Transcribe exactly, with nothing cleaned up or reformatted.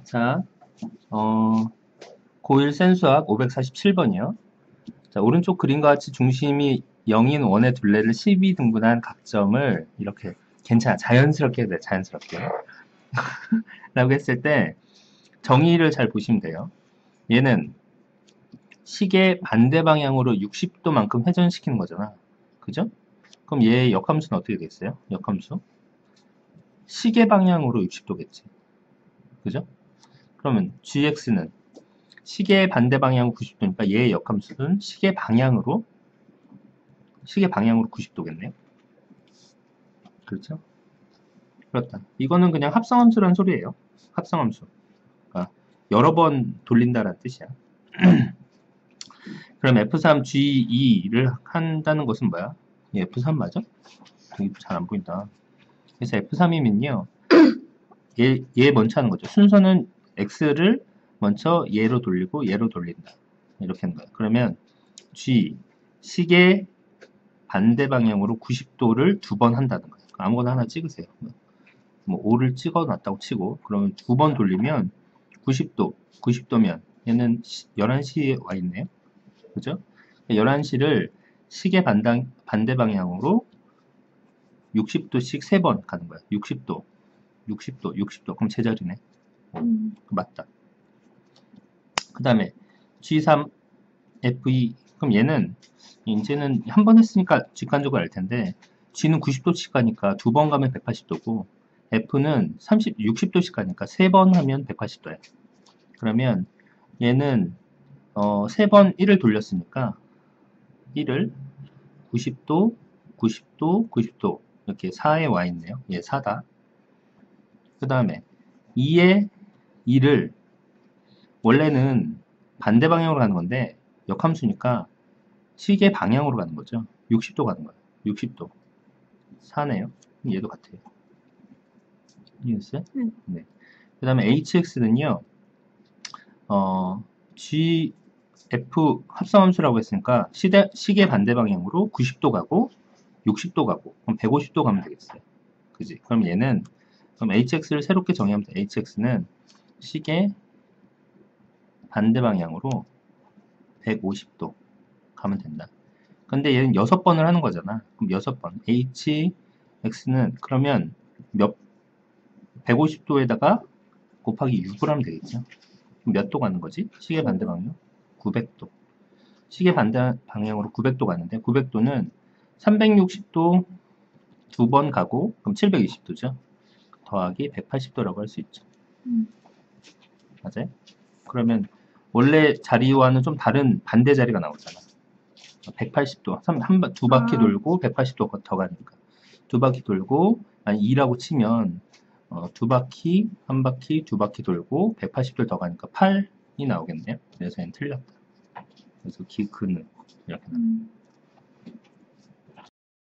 자, 어, 고일 센수학 오백사십칠 번이요. 자, 오른쪽 그림과 같이 중심이 영인 원의 둘레를 십이 등분한 각점을 이렇게 괜찮아. 자연스럽게 해야 돼. 자연스럽게. 라고 했을 때 정의를 잘 보시면 돼요. 얘는 시계 반대 방향으로 육십 도만큼 회전시키는 거잖아. 그죠? 그럼 얘의 역함수는 어떻게 되겠어요? 역함수? 시계 방향으로 육십 도겠지. 그죠? 그러면 gx는 시계 반대 방향으로 구십 도니까 얘의 역함수는 시계 방향으로 시계 방향으로 구십 도겠네요. 그렇죠? 그렇다. 이거는 그냥 합성함수라는 소리예요. 합성함수. 그러니까 여러 번 돌린다라는 뜻이야. 그럼 에프 삼 지 이를 한다는 것은 뭐야? 에프 삼 맞아? 여기 잘 안 보인다. 그래서 에프 삼이면요. 얘, 얘 먼저 하는 거죠. 순서는 x를 먼저 얘로 돌리고 얘로 돌린다. 이렇게 하는 거예요. 그러면 g 시계 반대 방향으로 구십 도를 두 번 한다는 거예요. 아무거나 하나 찍으세요. 뭐 오를 찍어 놨다고 치고 그러면 두 번 돌리면 구십 도, 구십 도면 얘는 열한 시에 와 있네요. 그죠? 열한 시를 시계 반당, 반대 방향으로 육십 도씩 세 번 가는 거야. 육십 도, 육십 도, 육십 도. 그럼 제자리네. 음. 맞다. 그 다음에 지 삼 에프 이. 그럼 얘는 이제는 한 번 했으니까 직관적으로 알 텐데 G는 구십 도씩 가니까 두 번 가면 백팔십 도고 F는 삼십, 육십 도씩 가니까 세 번 하면 백팔십 도야. 그러면 얘는 어, 세 번 일을 돌렸으니까 일을 구십 도, 구십 도, 구십 도 이렇게 사에 와 있네요. 얘 사다. 그 다음에 이에 이를 원래는 반대 방향으로 가는 건데 역함수니까 시계 방향으로 가는 거죠. 육십 도 가는 거예요. 육십 도. 사네요. 얘도 같아요. 이해했어요? 응. 네. 그 다음에 에이치엑스는요, 어, 지, F 합성함수라고 했으니까 시대, 시계 반대 방향으로 구십 도 가고 육십 도 가고 그럼 백오십 도 가면 되겠어요. 그지? 그럼 얘는 그럼 에이치엑스를 새롭게 정의하면 돼. 에이치엑스는 시계 반대 방향으로 백오십 도 가면 된다. 근데 얘는 여섯 번을 하는 거잖아. 그럼 여섯 번. hx는 그러면 몇 백오십 도에다가 곱하기 육을 하면 되겠죠. 몇 도 가는 거지? 시계 반대 방향? 구백 도. 시계 반대 방향으로 구백 도 가는데 구백 도는 삼백육십 도 두 번 가고 그럼 칠백이십 도죠. 더하기 백팔십 도라고 할 수 있죠. 음. 맞아요? 그러면 원래 자리와는 좀 다른 반대 자리가 나오잖아. 백팔십 도. 한, 한, 두 바퀴 아. 돌고 백팔십 도 더 가니까. 두 바퀴 돌고, 아니, 이라고 치면, 어, 두 바퀴, 한 바퀴, 두 바퀴 돌고, 백팔십 도 더 가니까 팔이 나오겠네요. 그래서 얘는 틀렸다. 그래서 기, 그는, 이렇게 나와요. 음.